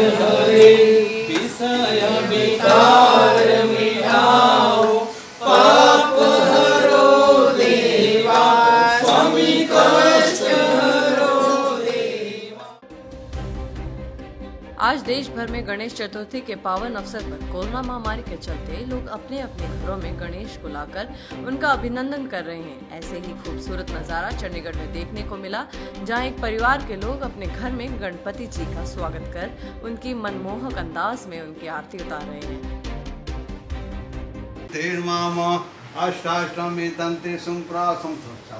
हरे विषय विकार मिटाओ पाप हरो देवा स्वामी कष्ट हरो देवा। आज देश भर में गणेश चतुर्थी के पावन अवसर पर कोरोना महामारी के चलते लोग अपने अपने घरों में गणेश को लाकर उनका अभिनंदन कर रहे हैं। ऐसे ही खूबसूरत नजारा चंडीगढ़ में देखने को मिला, जहां एक परिवार के लोग अपने घर में गणपति जी का स्वागत कर उनकी मनमोहक अंदाज में उनकी आरती उतार रहे हैं। अष्टाष्टमी तंत्रे सुप्रासम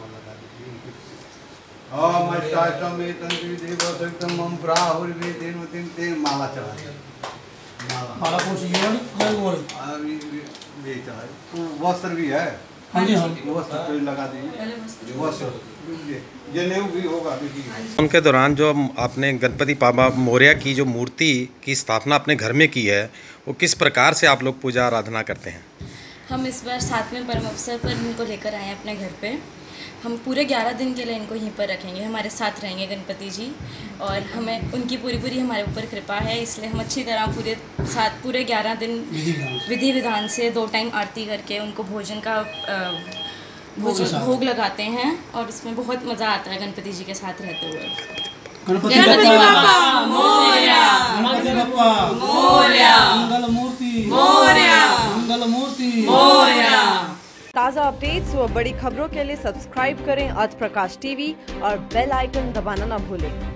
ओम अष्टाष्टमी तंत्री देवोक्तम मम प्राहुर्वेदेन तेन माला चढ़ा माला कौन सी है वाली? ये चढ़ा वस्त्र भी है। हाँ जी हाँ वस्त्र पे लगा दीजिए वस्त्र जनेऊ भी होगा। उनके दौरान जो आपने गणपति बाबा मोरया की जो मूर्ति की स्थापना अपने घर में की है, वो किस प्रकार से आप लोग पूजा आराधना करते हैं? हम इस बार 7वें परम अवसर पर इनको लेकर आए हैं अपने घर पे। हम पूरे 11 दिन के लिए इनको यहीं पर रखेंगे, हमारे साथ रहेंगे गणपति जी, और हमें उनकी पूरी हमारे ऊपर कृपा है, इसलिए हम अच्छी तरह पूरे 11 दिन विधि विधान से 2 टाइम आरती करके उनको भोग लगाते हैं, और इसमें बहुत मज़ा आता है गणपति जी के साथ रहते हुए। गणपति बप्पा मोरया, गणपति बप्पा मोरया, मंगल मूर्ति मोरया, मंगल मूर्ति मोरया। ताज़ा अपडेट्स व बड़ी खबरों के लिए सब्सक्राइब करें आज प्रकाश टीवी और बेल आइकन दबाना न भूलें।